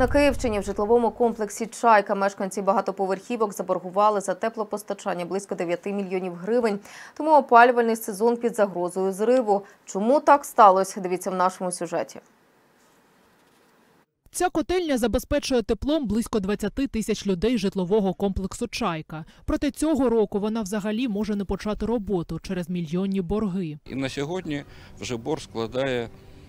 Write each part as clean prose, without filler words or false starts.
На Київщині в житловому комплексі «Чайка» мешканці багатоповерхівок заборгували за теплопостачання близько 9 мільйонів гривень. Тому опалювальний сезон під загрозою зриву. Чому так сталося? Дивіться в нашому сюжеті. Ця котельня забезпечує теплом близько 20 тисяч людей житлового комплексу «Чайка». Проте цього року вона взагалі може не почати роботу через мільйонні борги. І на сьогодні вже борг складає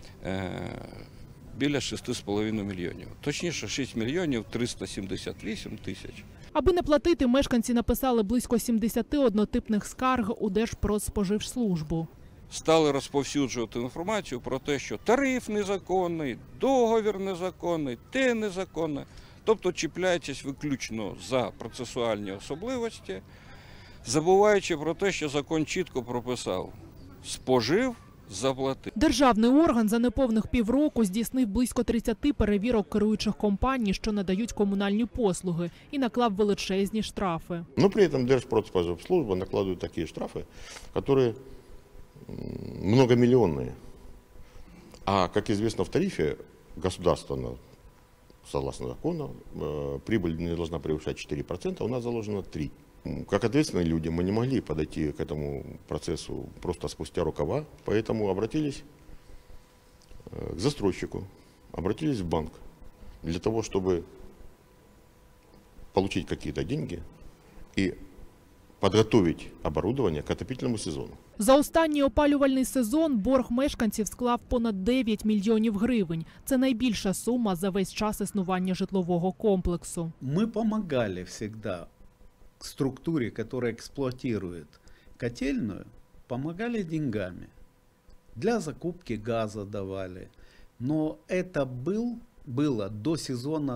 біля 6,5 мільйонів. Точніше, 6 мільйонів 378 тисяч. Аби не платити, мешканці написали близько 70 однотипних скарг у Держпродспоживслужбу. Стали розповсюджувати інформацію про те, що тариф незаконний, договір незаконний, те незаконне. Тобто чіпляючись виключно за процесуальні особливості, забуваючи про те, що закон чітко прописав – спожив – заплатив. Державний орган за неповних півроку здійснив близько 30 перевірок керуючих компаній, що надають комунальні послуги, і наклав величезні штрафи. Но при этом Держпродспоживслужба накладывает такие штрафы, которые многомиллионные. А, как известно, в тарифе государственного, согласно закону, прибыль не должна превышать 4%, а у нас заложено 3%. Как ответственные люди мы не могли подойти к этому процессу просто спустя рукава, поэтому обратились к застройщику, обратились в банк для того, чтобы получить какие-то деньги и подготовить оборудование к отопительному сезону. За останній опалювальний сезон борг мешканців склав понад 9 мільйонів гривень. Це найбільша сума за весь час існування житлового комплексу. Мы помогали всегда структуре, которая эксплуатирует котельную, помогали деньгами. Для закупки газа давали. Но это было до сезона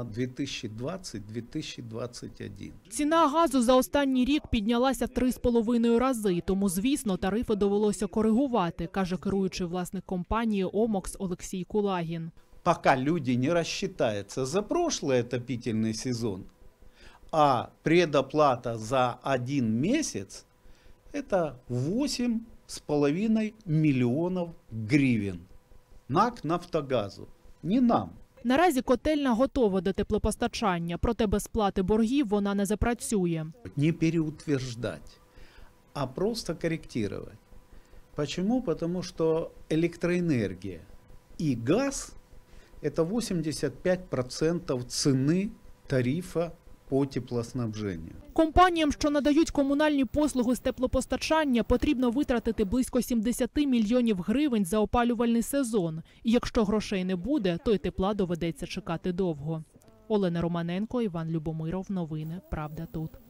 2020-2021. Ціна газу за останній рік піднялася в 3,5 рази, тому, звісно, тарифи довелося коригувати, каже керуючий власник компанії «Омокс» Олексій Кулагін. Пока люди не рассчитаются за прошлый отопительный сезон, а предоплата за 1 месяц – это 8,5 миллионов гривен. НАК «Нафтогазу», не нам. Наразі котельня готова до теплопостачання, проте без сплати боргів вона не запрацює. Не переутверждать, а просто корректировать. Почему? Потому что электроэнергия и газ – это 85% цены тарифа по теплоснабженню. Компаніям, що надають комунальні послуги з теплопостачання, потрібно витратити близько 70 мільйонів гривень за опалювальний сезон. І якщо грошей не буде, то й тепла доведеться чекати довго. Олена Романенко, Іван Любомиров. Новини «Правда тут».